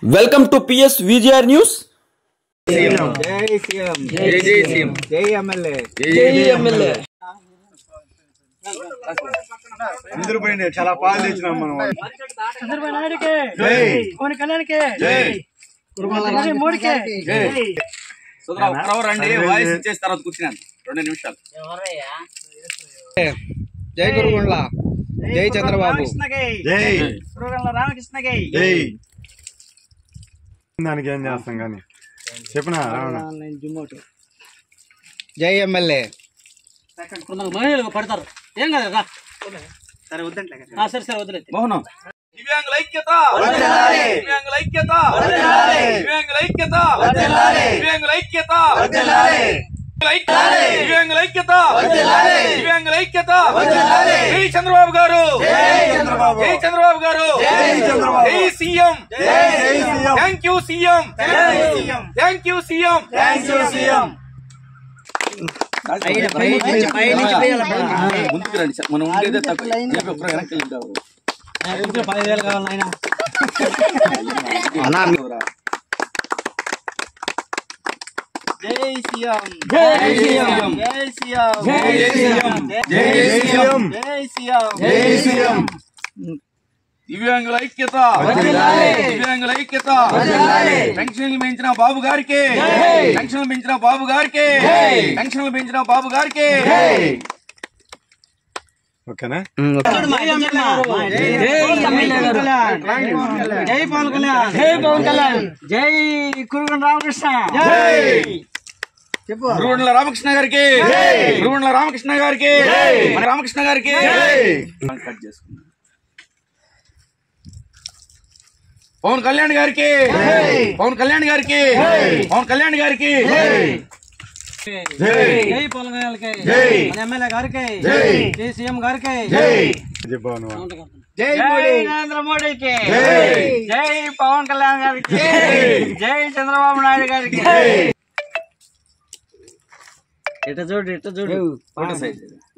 Welcome to PS VGR News. Jai CM, Jai CM, Jai MLA, Jai MLA. అందరూ పోయింది చాలా పాలు తెచ్చినాం మనం చంద్రబాబు నాయుడుకి జై పవన్ కళ్యాణ్కి జై నరేంద్ర మోడీకి జై సుధరా ఒక్కరవ రండి వాయిస్ ఇచ్చేసి తర్వాత కూర్చున్నాను 2 నిమిషాలు. జై గురుగుండ్ల జై చంద్రబాబు జై గురుగుండ్ల రామకృష్ణకి జై దానికి ఏం చేస్తాం కానీ చెప్పనా జై ఎమ్మెల్యే మహిళలు పడతారు ఏం కదా సరే వద్దంటే సరే వదిలే మోహనం దివ్యాంగుల ఐక్యత దివ్యాంగుల ఐక్యత దివ్యాంగుల ఐక్యత దివ్యాంగుల ఐక్యత దివ్యాంగుల ఐక్యత దివ్యాంగుల ఐక్యత జై చంద్రబాబు గారు జై చంద్రబాబు గారు జై CM thank you CM thank you CM ముందుకు రండి సార్, మనం ఉండేదే తక్కువ ఒక్కరు వెనక్కి వెళ్తారు. 10,000 కావాలి ఆయన జై సీఎం జై సీఎం జై సీఎం జై సీఎం జై సీఎం జై సీఎం జై సీఎం దివ్యాంగుల ఐక్యత దివ్యాంగుల ఐక్యత పెన్షన్లు పెంచిన బాబు గారికి పెన్షన్లు పెంచిన బాబు గారికి పెన్షన్లు పెంచిన బాబు గారికి ఓకేనా జై పవన్ కళ్యాణ్ జై పవన్ కళ్యాణ్ జై కురుగుండ్ల రామకృష్ణ చెప్పు గురుగుండ్ల రామకృష్ణ గారికి గురుగుండ్ల రామకృష్ణ గారికి మన రామకృష్ణ గారికి కట్ చేసుకున్నాం. పవన్ కళ్యాణ్ గారికి పవన్ కళ్యాణ్ గారికి పవన్ కళ్యాణ్ గారికి జై పవన్ కళ్యాణ్కి మన ఎమ్మెల్యే గారికి జై సీఎం గారికి చెప్పాను జై నరేంద్ర మోడీకి జై పవన్ కళ్యాణ్ గారికి జై చంద్రబాబు నాయుడు గారికి ఎట్ట చూడు ఫోటో సైజ్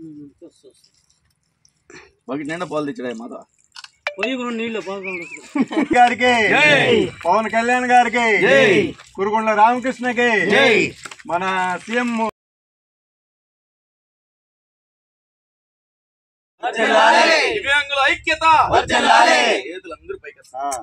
బకెట్ నిండా పాలు తెచ్చాడు మాత పోయి నీళ్ళు పాల్గొంటారు గారికి పవన్ కళ్యాణ్ గారికి కురుగుండ్ల రామకృష్ణకి మన సీఎం దివ్యాంగుల ఐక్యత ఏదులందరూ పైకి వస్తారు.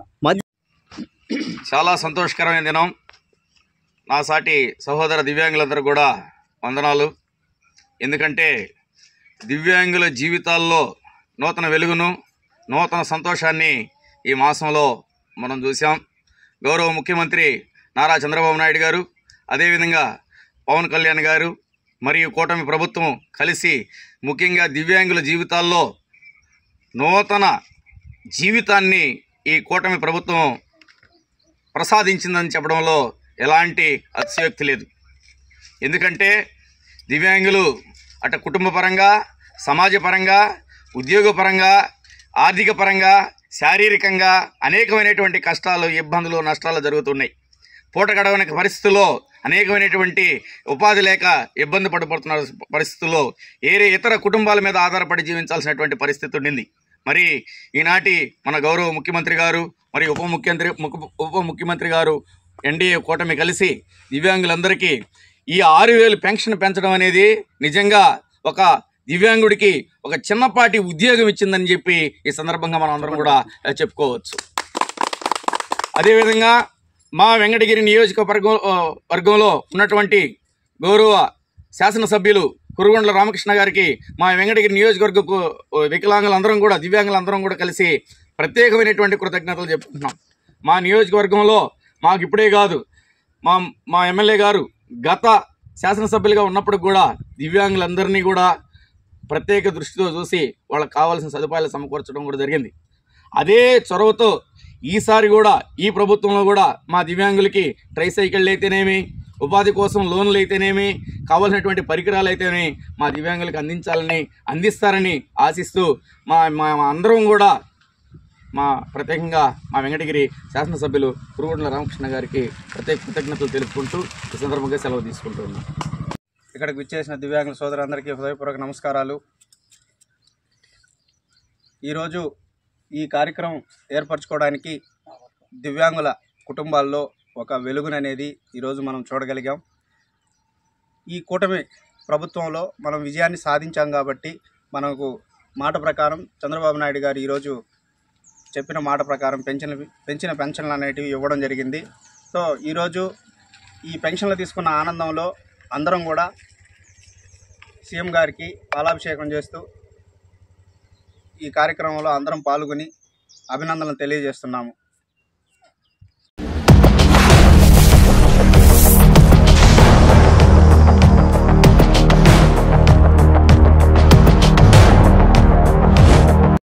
చాలా సంతోషకరమైన దినం. నా సాటి సహోదర దివ్యాంగులందరూ కూడా వందనాలు. ఎందుకంటే దివ్యాంగుల జీవితాల్లో నూతన వెలుగును నూతన సంతోషాన్ని ఈ మాసంలో మనం చూసాం. గౌరవ ముఖ్యమంత్రి నారా చంద్రబాబు నాయుడు గారు, అదేవిధంగా పవన్ కళ్యాణ్ గారు మరియు కూటమి ప్రభుత్వం కలిసి ముఖ్యంగా దివ్యాంగుల జీవితాల్లో నూతన జీవితాన్ని ఈ కూటమి ప్రభుత్వం ప్రసాదించిందని చెప్పడంలో ఎలాంటి అతిశయోక్తి లేదు. ఎందుకంటే దివ్యాంగులు అటు కుటుంబపరంగా, సమాజపరంగా, ఉద్యోగపరంగా, ఆర్థిక పరంగా, శారీరకంగా అనేకమైనటువంటి కష్టాలు, ఇబ్బందులు, నష్టాలు జరుగుతున్నాయి. పూట గడవని పరిస్థితుల్లో అనేకమైనటువంటి ఉపాధి లేక ఇబ్బంది పడిపోతున్న పరిస్థితుల్లో ఇతర కుటుంబాల మీద ఆధారపడి జీవించాల్సినటువంటి పరిస్థితి ఉండింది. మరి ఈనాటి మన గౌరవ ముఖ్యమంత్రి గారు మరియు ఉప ముఖ్యమంత్రి గారు ఎన్డీఏ కూటమి కలిసి దివ్యాంగులందరికీ ఈ 6,000 పెన్షన్ పెంచడం అనేది నిజంగా ఒక దివ్యాంగుడికి ఒక చిన్నపాటి ఉద్యోగం ఇచ్చిందని చెప్పి ఈ సందర్భంగా మనం అందరం కూడా చెప్పుకోవచ్చు. అదేవిధంగా మా వెంకటగిరి నియోజకవర్గంలో ఉన్నటువంటి గౌరవ శాసనసభ్యులు కురుగుండ్ల రామకృష్ణ గారికి మా వెంకటగిరి నియోజకవర్గపు వికలాంగులందరం కూడా, దివ్యాంగులందరం కూడా కలిసి ప్రత్యేకమైనటువంటి కృతజ్ఞతలు చెప్పుకుంటున్నాం. మా నియోజకవర్గంలో మాకు ఇప్పుడే కాదు, మా ఎమ్మెల్యే గారు గత శాసనసభ్యులుగా ఉన్నప్పుడు కూడా దివ్యాంగులందరినీ కూడా ప్రత్యేక దృష్టితో చూసి వాళ్ళకి కావాల్సిన సదుపాయాలు సమకూర్చడం కూడా జరిగింది. అదే చొరవతో ఈసారి కూడా ఈ ప్రభుత్వంలో కూడా మా దివ్యాంగులకి ట్రైసైకిళ్ళు అయితేనేమి, ఉపాధి కోసం లోన్లు అయితేనేమి, కావాల్సినటువంటి పరికరాలు అయితేనేమి మా దివ్యాంగులకు అందిస్తారని ఆశిస్తూ మా అందరం కూడా ప్రత్యేకంగా మా వెంకటగిరి శాసనసభ్యులు కురుగుండ్ల రామకృష్ణ గారికి ప్రత్యేక కృతజ్ఞతలు తెలుపుకుంటూ ఈ సందర్భంగా సెలవు తీసుకుంటున్నాం. ఇక్కడికి విచ్చేసిన దివ్యాంగుల సోదరులందరికీ హృదయపూర్వక నమస్కారాలు. ఈరోజు ఈ కార్యక్రమం ఏర్పరచుకోవడానికి దివ్యాంగుల కుటుంబాల్లో ఒక వెలుగుననేది ఈరోజు మనం చూడగలిగాం. ఈ కూటమి ప్రభుత్వంలో మనం విజయాన్ని సాధించాం కాబట్టి మనకు మాట ప్రకారం చంద్రబాబు నాయుడు గారు ఈరోజు చెప్పిన మాట ప్రకారం పెంచిన పెన్షన్లు అనేటివి ఇవ్వడం జరిగింది. సో ఈరోజు ఈ పెన్షన్లు తీసుకున్న ఆనందంలో అందరం కూడా సీఎం గారికి పాలాభిషేకం చేస్తూ ఈ కార్యక్రమంలో అందరం పాల్గొని అభినందనలు తెలియజేస్తున్నాము.